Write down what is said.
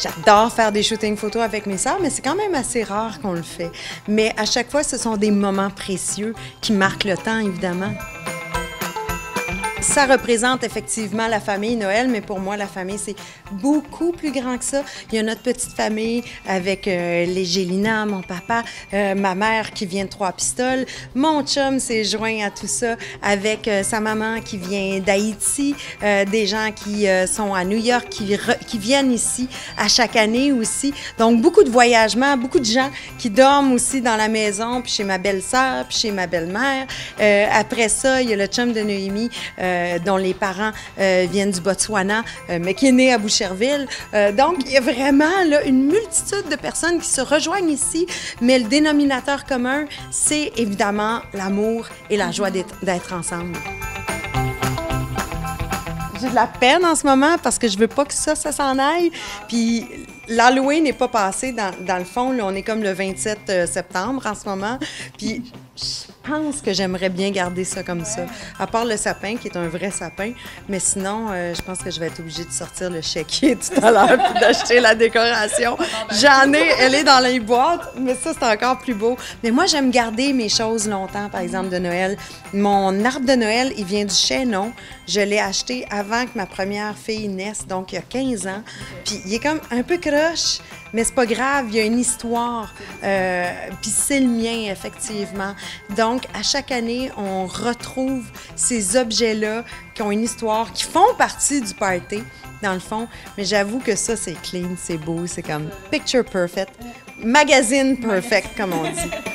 J'adore faire des shootings photos avec mes sœurs, mais c'est quand même assez rare qu'on le fait. Mais à chaque fois, ce sont des moments précieux qui marquent le temps, évidemment. Ça représente effectivement la famille Noël, mais pour moi, la famille, c'est beaucoup plus grand que ça. Il y a notre petite famille avec les Gélina, mon papa, ma mère qui vient de Trois-Pistoles. Mon chum s'est joint à tout ça avec sa maman qui vient d'Haïti, des gens qui sont à New York, qui viennent ici à chaque année aussi. Donc, beaucoup de voyagements, beaucoup de gens qui dorment aussi dans la maison, puis chez ma belle-sœur, puis chez ma belle-mère. Après ça, il y a le chum de Noémie, dont les parents viennent du Botswana, mais qui est né à Boucherville. Donc, il y a vraiment là, une multitude de personnes qui se rejoignent ici, mais le dénominateur commun, c'est évidemment l'amour et la joie d'être ensemble. J'ai de la peine en ce moment parce que je veux pas que ça s'en aille. Puis l'Halloween n'est pas passé. Dans le fond, là, on est comme le 27 septembre en ce moment. Puis je pense que j'aimerais bien garder ça comme ça. À part le sapin, qui est un vrai sapin. Mais sinon, je pense que je vais être obligée de sortir le chéquier tout à l'heure puis d'acheter la décoration. J'en ai, elle est dans les boîtes, mais ça, c'est encore plus beau. Mais moi, j'aime garder mes choses longtemps, par exemple, de Noël. Mon arbre de Noël, il vient du Chaînon. Je l'ai acheté avant que ma première fille naisse, donc il y a 15 ans. Puis il est comme un peu croche, mais c'est pas grave, il y a une histoire. Puis c'est le mien, effectivement. Donc, à chaque année, on retrouve ces objets-là qui ont une histoire, qui font partie du party, dans le fond. Mais j'avoue que ça, c'est clean, c'est beau, c'est comme picture perfect, magazine perfect, comme on dit.